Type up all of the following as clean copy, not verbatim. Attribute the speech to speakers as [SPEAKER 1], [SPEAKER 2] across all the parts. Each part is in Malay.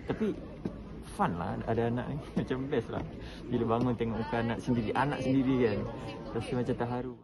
[SPEAKER 1] Tapi fun lah ada anak ni. Macam best lah. Bila bangun tengok muka anak sendiri kan. Rasa macam terharu.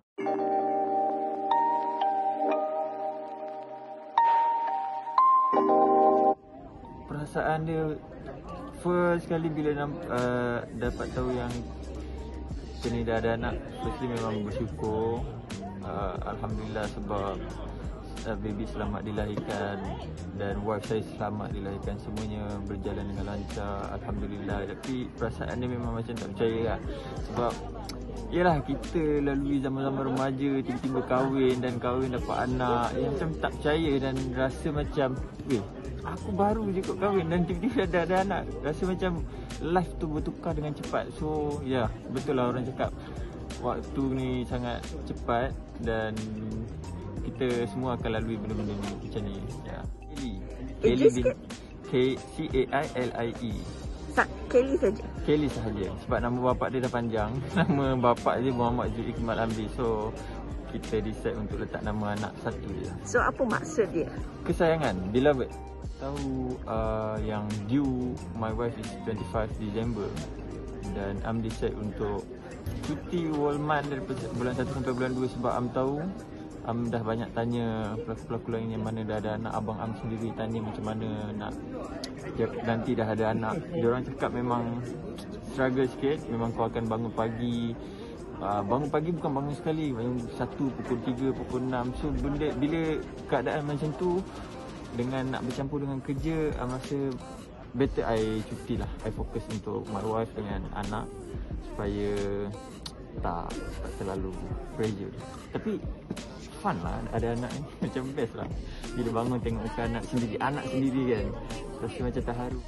[SPEAKER 1] Perasaan dia first kali bila dapat tahu yang kita ni dah ada anak. Firstly memang bersyukur. Alhamdulillah sebab baby selamat dilahirkan dan wife saya selamat dilahirkan, semuanya berjalan dengan lancar, Alhamdulillah. Tapi perasaan dia memang macam tak percaya lah. Sebab yelah, kita lalui zaman-zaman remaja, tiba-tiba kahwin dapat anak, yang macam tak percaya dan rasa macam aku baru je kot kahwin dan tiba-tiba ada anak. Rasa macam life tu bertukar dengan cepat. So ya, betul lah orang cakap waktu ni sangat cepat dan kita semua akan lalui benda-benda ni macam ni. Ya. Kelly bin K-C-A-I-L-I-E.
[SPEAKER 2] Kelly saja.
[SPEAKER 1] Kelly sahaja. Sebab nama bapak dia dah panjang. Nama bapak dia Muhammad Zul Ikmal Amri. So kita decide untuk letak nama anak satu dia.
[SPEAKER 2] So apa maksud dia?
[SPEAKER 1] Kesayangan, beloved. Tahu yang due my wife is 25 December dan Am decide untuk cuti whole month daripada bulan 1 sampai bulan 2 sebab Am tahu Am dah banyak tanya pelakon-pelakon lain yang mana dah ada anak. Abang Am sendiri tanya macam mana nak nanti dah ada anak. Diorang cakap memang struggle sikit. Memang kau akan bangun pagi. Bangun pagi bukan bangun sekali, bangun 1, pukul 3, pukul 6. So bila keadaan macam tu dengan nak bercampur dengan kerja, I rasa better I cuti lah. I fokus untuk my wife dengan anak supaya tak terlalu pressure. Tapi fun lah ada anak ni. Macam best lah. Bila bangun tengok muka anak sendiri kan. Rasa macam terharu.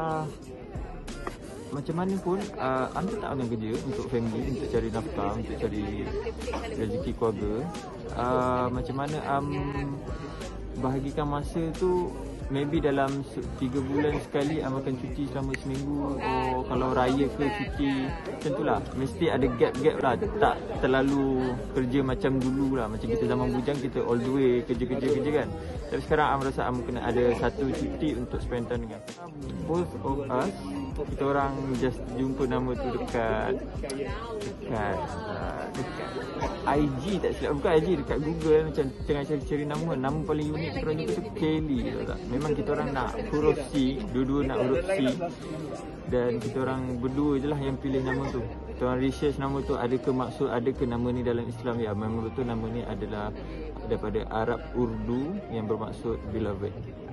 [SPEAKER 1] Macam mana pun, Am tetap akan kerja untuk family, untuk cari nafkah, untuk cari rezeki keluarga. Macam mana Am bahagikan masa tu, maybe dalam 3 bulan sekali Am akan cuti selama seminggu. Kalau raya ke cuti, macam tu lah. Mesti ada gap-gap lah. Tak terlalu kerja macam dulu lah. Macam kita zaman bujang, kita all the way kerja kan. Tapi sekarang Am rasa Am kena ada satu cuti untuk spend time dengan both of us. Kita orang just jumpa nama tu dekat IG, tak silap, bukan IG, dekat Google. Macam tengah cari nama paling unik kita orang jumpa tu Kelly, tahu tak? Memang kita orang nak huruf C, dua-dua nak huruf C, dan kita orang berdua je lah yang pilih nama tu. Kita orang research nama tu, adakah maksud, adakah nama ni dalam Islam. Ya, memang betul nama ni adalah daripada Arab Urdu yang bermaksud beloved.